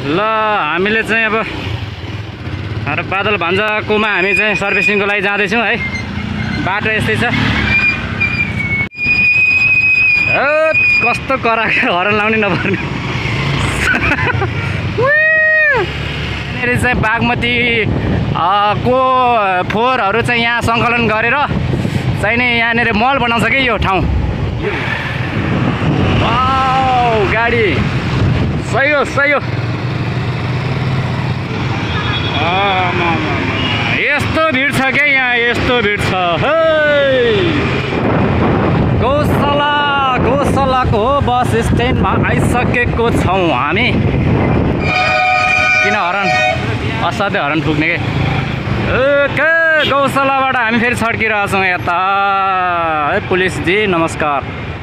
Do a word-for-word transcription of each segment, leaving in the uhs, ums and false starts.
ल हामीले चाहिँ अब अरे बादल भान्जाकोमा हामी चाहिँ सर्भिसिङको लागि जाँदैछौँ है। बाटो यस्तै छ। कस्तो कराएको हर्न लाउनै नपर्ने। यहाँनिर चाहिँ बागमती को फोहोरहरू चाहिँ यहाँ सङ्कलन गरेर चाहिँ नि यहाँनिर मल बनाउँछ कि यो ठाउँ। वाउ गाडी सही हो सही हो। यस्तो भिड छ क्या यहाँ, यस्तो भिड छ। गौशाला गौशालाको बस स्ट्यान्डमा आइसकेको छौँ हामी। किन हरन असाध्यै हरन पुग्ने के ओके। गौशालाबाट हामी फेरि छड्किरहेछौँ यता। है पुलिसजी नमस्कार।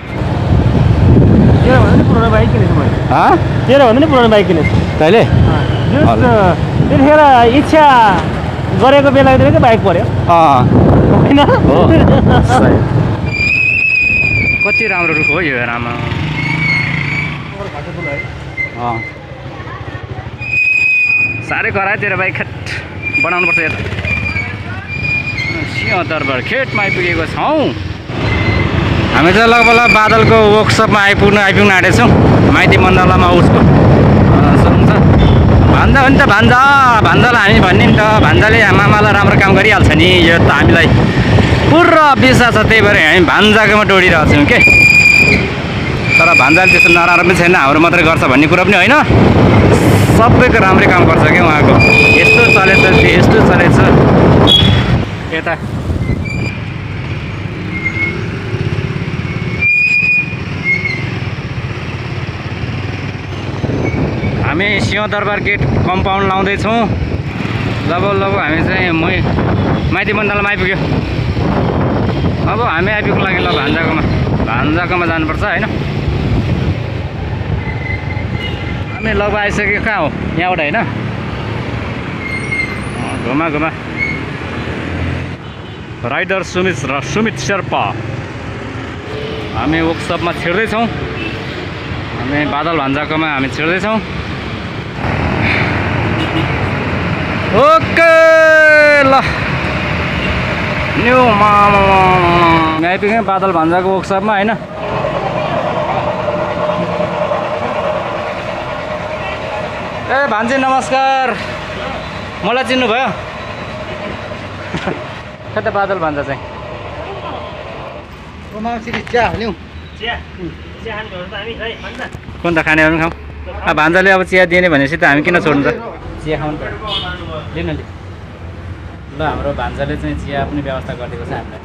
तेरो भन्दा नि पुरानो बाइक किनेछु मैले। तेरो भन्दा नि पुरानो बाइक किनेछु तैँले? त्यतिखेर इच्छा गरेको बेलातिर चाहिँ बाइक पऱ्यो होइन। कति राम्रो रुख हो यो रामा। साह्रै करायो तेरो बाइक खेट बनाउनुपर्छ यता। सिंहदरबार खेतमा आइपुगेको छौँ हामी चाहिँ। लगभग बादलको वर्कसपमा आइपुग्नु आइपुग्नु आँटेछौँ। माइती मण्डलामा उसको सुन्छ भान्जा हो नि त। भान्जा भान्जालाई हामी भन्ने नि त। भान्जाले मामालाई राम्रो काम गरिहाल्छ नि। यो त हामीलाई पुरा विश्वास छ। त्यही भएर हामी भान्जाकोमा दौडिरहेको छौँ के। तर भान्जाले त्यस्तो नराम्रो पनि छैन, हाम्रो मात्रै गर्छ भन्ने कुरो पनि होइन। सबैको राम्रै काम गर्छ क्या उहाँको। यस्तो चलेछ यस्तो चलेछ यता। हामी सिंहदरबार गेट कम्पाउन्ड लाउँदैछौँ। लगभग लगभग हामी चाहिँ मै माइती मण्डलमा आइपुग्यो। अब हामी आइपुग्नु लागि ल भान्जाकोमा भान्जाकोमा जानुपर्छ होइन। हामी लगभग आइसक्यो। कहाँ हो? यहाँबाट होइन। घुमा घुमा राइडर सुमित र सुमित शेर्पा हामी वर्कसपमा छिर्दैछौँ। हामी बादल भान्जाकोमा हामी छिर्दैछौँ। ओके ल न्यू मामा आइपुग्यौँ बादल भान्जाको वर्कसपमा होइन। ए भान्जी नमस्कार। मलाई चिन्नुभयो? खै त बादल भान्जा चाहिँ कुन त खाने पनि खाउँ। अब भान्जाले अब चिया दिने भनेपछि त हामी किन छोड्नु त। चिया खाउनु पर्यो। लिनु लि ल हाम्रो भान्जाले चाहिँ चिया पनि व्यवस्था गरिदिएको छ हामीलाई।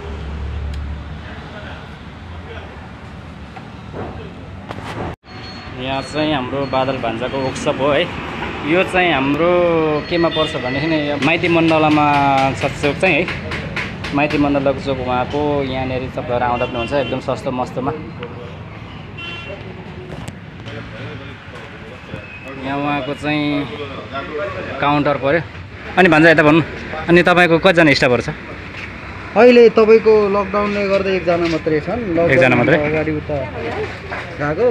यहाँ चाहिँ हाम्रो बादल भान्जाको वर्कसप हो है। यो चाहिँ हाम्रो केमा पर्छ भनेदेखि माइती मण्डलामा छ चोक चाहिँ है। माइती मण्डलको चोक उहाँको यहाँनिर तपाईँहरू आउँदा पनि हुन्छ एकदम सस्तो मस्तोमा। यहाँ उहाँको चाहिँ काउन्टर पऱ्यो। अनि भान्जा यता भन्नु। अनि तपाईँको कतिजना स्टाफहरू छ? अहिले तपाईँको लकडाउनले गर्दा एकजना मात्रै छन्। एकजना मात्रै अगाडि उता गएको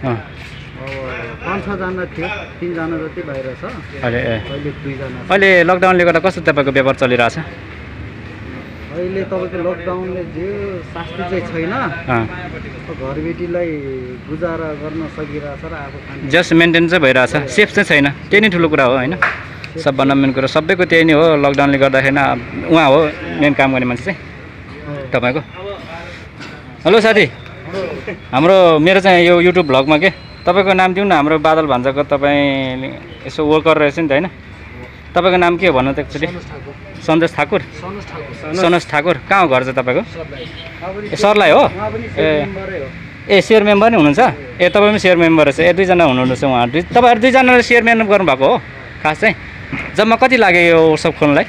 पाँच छजना थियो। तिनजना जति बाहिर छ अहिले। अहिले दुईजना। अहिले लकडाउनले गर्दा कस्तो तपाईँको व्यापार चलिरहेछ? अहिले तपाईँको लकडाउनले जे शास्ति चाहिँ छैन। घरबेटीलाई गुजारा गर्न सकिरहेछ र आफू खाने जस्ट मेन्टेन चाहिँ भइरहेछ। सेफ चाहिँ छैन। त्यही नै ठुलो कुरा हो होइन। सबभन्दा मेन कुरा सबैको त्यही नै हो। लकडाउनले गर्दाखेरि उहाँ हो मेन काम गर्ने मान्छे चाहिँ तपाईँको। हेलो साथी, हाम्रो मेरो चाहिँ यो युट्युब भ्लगमा के तपाईँको नाम दिउँ न। हाम्रो बादल भान्जाको तपाईँ यसो वर्कर रहेछ नि त होइन। तपाईँको नाम के हो भन्नु त एकचोटि? सन्तोष ठाकुर। सनोज ठाकुर। कहाँ हो घर चाहिँ तपाईँको? ए सरलाई हो? ए ए सेयर मेम्बर नै हुनुहुन्छ? ए तपाईँ पनि सेयर मेम्बर रहेछ। ए दुईजना हुनुहुन्छ उहाँ। दुई तपाईँहरू दुईजनाले सेयर मेम्बर गर्नुभएको हो खास चाहिँ? जम्मा कति लाग्यो यो वर्कसप खोल्नुलाई?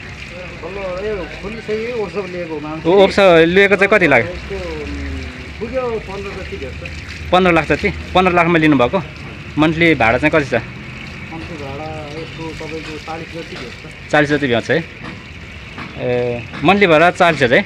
वर्कसप लिएको चाहिँ कति लाग्यो? पन्ध्र लाख जति। पन्ध्र लाखमा लिनुभएको। मन्थली भाडा चाहिँ कति छ? चालीस जति भेट्छ है। ए मन्थली भाडा चालीस हजार है।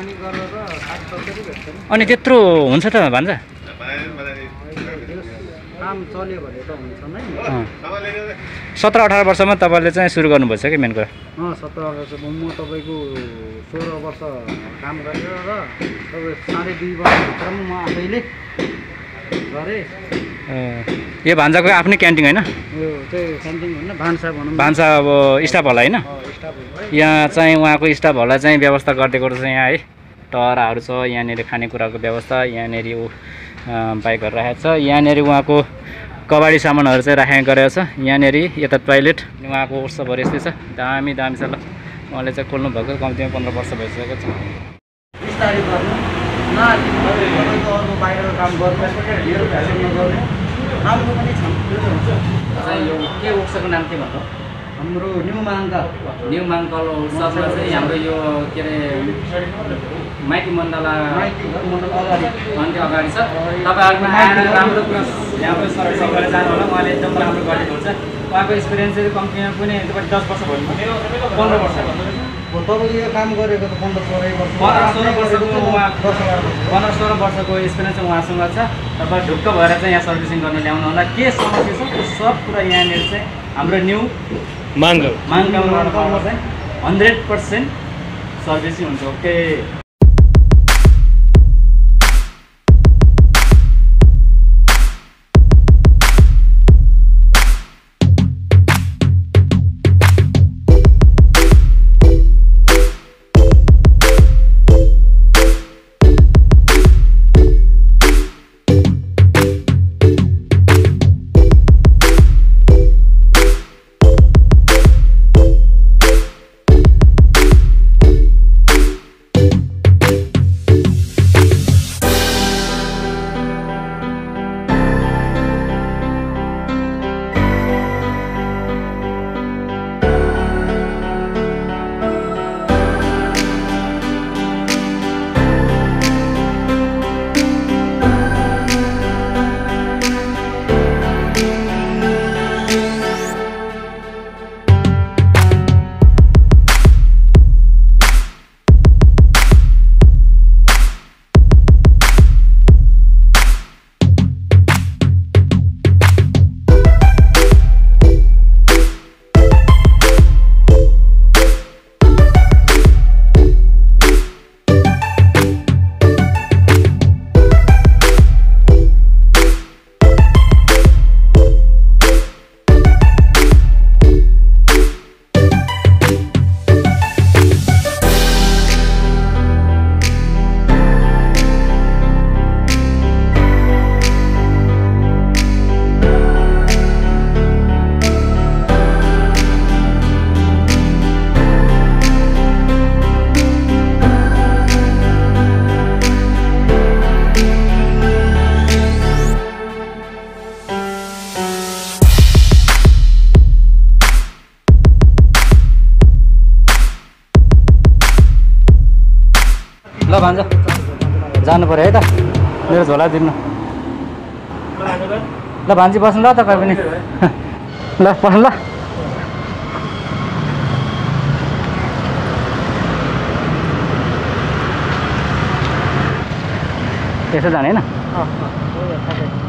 अनि त्यत्रो हुन्छ त भान्जा? काम चल्यो भने त हुन्छ नै। सत्र अठार वर्षमा तपाईँले चाहिँ सुरु गर्नुभएछ कि मेन कुरा? अँ सत्र वर्ष म तपाईँको सोह्र वर्ष काम गरेर र तपाईँ साढे दुई वर्षभित्रमा म आफैले गरेँ। यो भान्साको आफ्नै क्यान्टिन होइन? यो चाहिँ क्यान्टिन होइन, भान्सा भनौँ। भान्सा अब स्टाफ होला होइन? यहाँ चाहिँ उहाँको स्टाफहरूलाई चाहिँ व्यवस्था गरिदिएको रहेछ यहाँ है। टहराहरू छ यहाँनिर, खानेकुराको व्यवस्था यहाँनिर ऊ बाइकहरू राखेको छ। यहाँनिर उहाँको कबाडी सामानहरू चाहिँ राखेको गरेको छ। यहाँनिर यता टोइलेट उहाँको उत्सवहरू यस्तै छ, दामी दामी छ। ल उहाँले चाहिँ खोल्नु भएको कम्तीमा पन्ध्र वर्ष भइसकेको छ। बिस्तारै गर्नु न, तपाईँको अर्को बाहिरको काम गर्नु, मेरो फ्यासन नगर्नु, राम्रो पनि छ। यो के उत्सवको नाम के भन्नु? हाम्रो न्यू माङ्का न्यू माङ्कल उत्सवमा चाहिँ हाम्रो यो के अरे माइती मण्डला माइती मण्डल अगाडि अन्त्य अगाडि छ। तपाईँहरूमा आएर राम्रो कुरा यहाँको सर्भिस गरेर जानु होला। उहाँले एकदम राम्रो गरेको हुन्छ। उहाँको एक्सपिरियन्स चाहिँ कम्तीमा पनि तपाईँ दस वर्ष भयो, पन्ध्र वर्ष तपाईँले यो काम गरेको त पन्ध्र सोह्र वर्ष पन्ध्र सोह्र वर्षको उहाँ पन्ध्र सोह्र वर्षको एक्सपिरियन्स चाहिँ उहाँसँग छ। तपाईँ ढुक्क भएर चाहिँ यहाँ सर्भिसिङ गर्न ल्याउनु होला। के समस्या छ त्यो सब कुरा यहाँनिर चाहिँ हाम्रो न्यू माङ्गल माङ्गलमा चाहिँ हन्ड्रेड पर्सेन्ट सर्भिसिङ हुन्छ। ओके ल भान्जा जानु पऱ्यो है त, मेरो झोला दिनु। ल भान्जी बस्नु ल तपाईँ पनि। ल बस्नु ल। त्यसो जाने होइन?